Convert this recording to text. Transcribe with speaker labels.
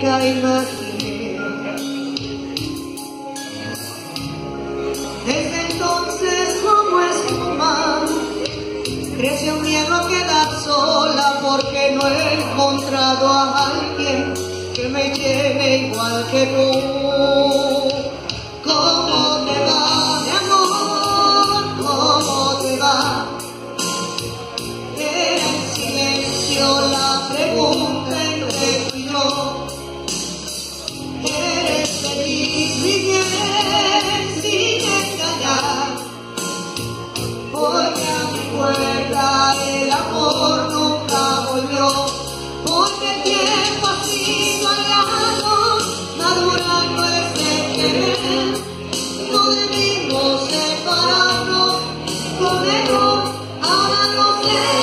Speaker 1: nunca imaginé. Desde entonces como espuma crece un miedo a quedar sola, porque no he encontrado a alguien que me llene igual que tú. ¿Cómo te va, mi amor? ¿Cómo te va? En silencio la pregunta entre tú y yo. ¿Eres feliz, mi bien, sin engañar? Porque a mi puerta el amor nunca volvió, porque el tiempo ha sido años madurando este querer. No debimos separarnos, lo mejor ahora no sé.